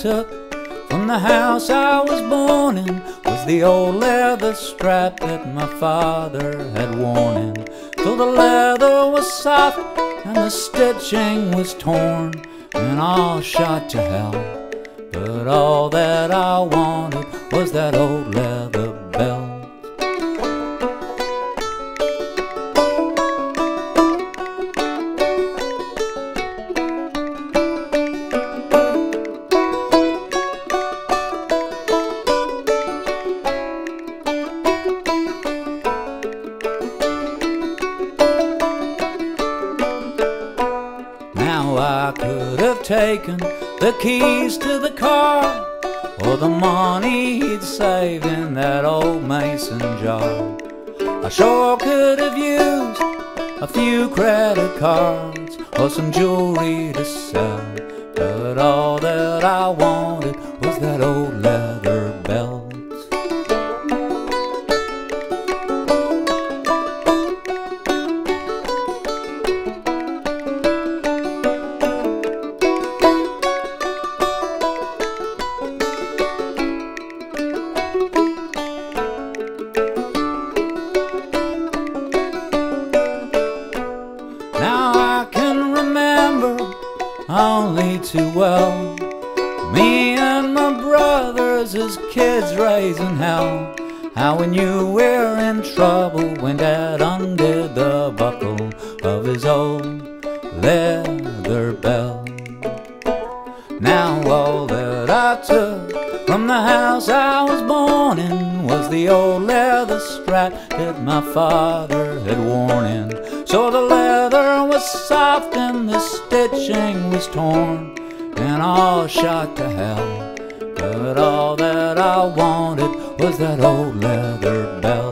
took from the house I was born in was the old leather strap that my father had worn in. So the leather was soft and the stitching was torn and all shot to hell. But all that I wanted was that old leather belt. Now I could have taken the keys to the car or the money he'd saved in that old mason jar. I sure could have used a few credit cards or some jewelry to sell, but all that I wanted was that old leather belt. Now I can remember only too well me and my brothers as kids raising hell. How we knew we're in trouble when Dad undid the buckle of his old leather belt. Now all that I took from the house I was born in was the old leather strap that my father had worn in. So the leather was soft and the stitching was torn and all shot to hell. But all that I wanted was that old leather belt.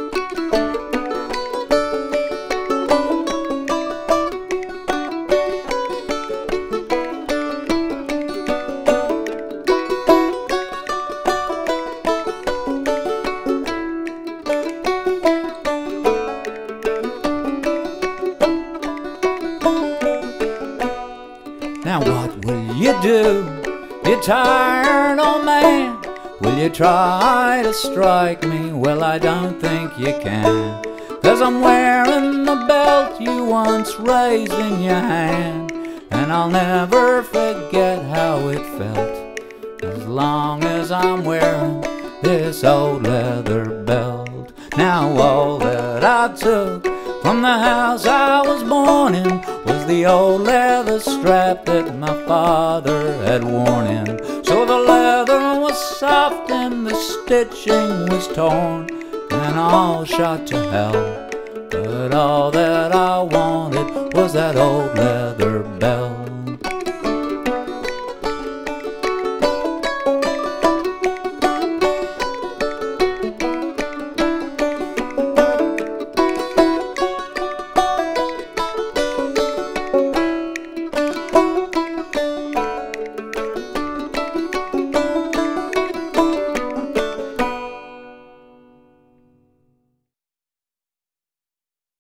Now what will you do, you tired old man? Will you try to strike me? Well, I don't think you can, 'cause I'm wearing the belt you once raised in your hand, and I'll never forget how it felt as long as I'm wearing this old leather belt. Now all that I took from the house I was born in was the old leather strap that my father had worn in. So the leather was soft and the stitching was torn and all shot to hell. But all that I wanted was that old leather belt.